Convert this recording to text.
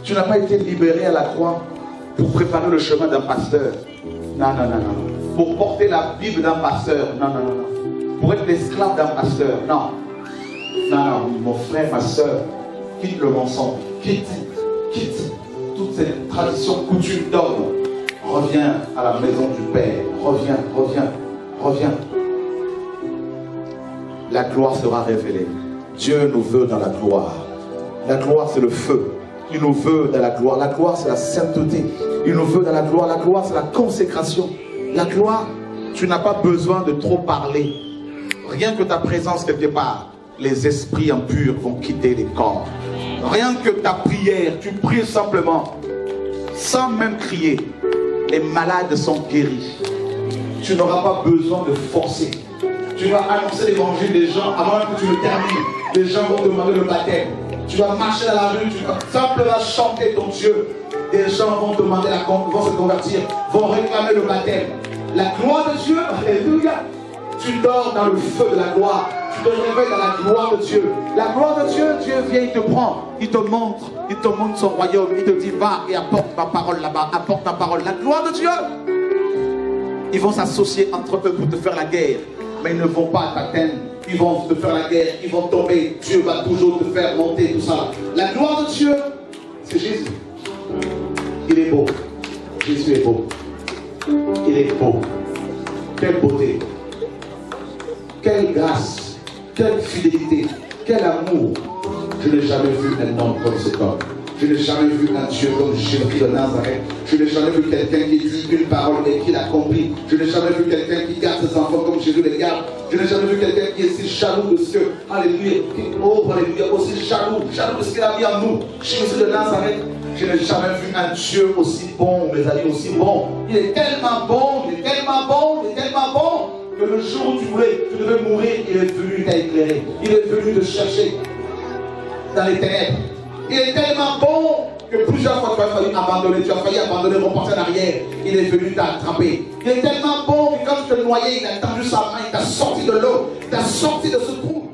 Tu n'as pas été libéré à la croix pour préparer le chemin d'un pasteur. Non, non, non, non. Pour porter la Bible d'un pasteur. Non, non, non, non. Pour être l'esclave d'un pasteur. Non. Non, non, mon frère, ma soeur, quitte le mensonge. Quitte toute cette tradition, coutume, dogme. Reviens à la maison du Père. Reviens. La gloire sera révélée. Dieu nous veut dans la gloire. La gloire, c'est le feu. Il nous veut dans la gloire. La gloire, c'est la sainteté. Il nous veut dans la gloire. La gloire, c'est la consécration. La gloire, tu n'as pas besoin de trop parler. Rien que ta présence quelque part, les esprits impurs vont quitter les corps. Rien que ta prière, tu pries simplement, sans même crier. Les malades sont guéris. Tu n'auras pas besoin de forcer. Tu vas annoncer l'évangile des gens avant que tu le termines. Les gens vont demander le baptême. Tu vas marcher dans la rue, tu vas simplement chanter ton Dieu. Des gens vont demander vont se convertir, vont réclamer le baptême. La gloire de Dieu, alléluia. Tu dors dans le feu de la gloire. Tu te réveilles dans la gloire de Dieu. La gloire de Dieu, Dieu vient, il te prend, il te montre son royaume. Il te dit, va et apporte ma parole là-bas, apporte ma parole. La gloire de Dieu. Ils vont s'associer entre eux pour te faire la guerre. Mais ils ne vont pas t'atteindre. Ils vont te faire la guerre. Ils vont tomber. Dieu va toujours te faire monter tout ça. La gloire de Dieu, c'est Jésus. Il est beau. Jésus est beau. Il est beau. Quelle beauté. Quelle grâce. Quelle fidélité. Quel amour. Je n'ai jamais vu un homme comme cet homme. Je n'ai jamais vu un Dieu comme Jésus de Nazareth. Je n'ai jamais vu quelqu'un qui dit une parole et qui l'accomplit. Je n'ai jamais vu quelqu'un qui garde ses enfants comme Jésus les garde. Je n'ai jamais vu quelqu'un qui est si jaloux de ce que, alléluia, aussi jaloux de ce qu'il a mis en nous. Jésus de Nazareth. Je n'ai jamais vu un Dieu aussi bon, mes amis, aussi bon. Il est tellement bon, il est tellement bon, il est tellement bon, que le jour où tu devais mourir, il est venu t'éclairer. Il est venu te chercher dans les ténèbres. Il est tellement bon que plusieurs fois tu as failli abandonner, repenser en arrière. Il est venu t'attraper. Il est tellement bon que quand tu te noyais, il a tendu sa main, il t'a sorti de l'eau, il t'a sorti de ce trou.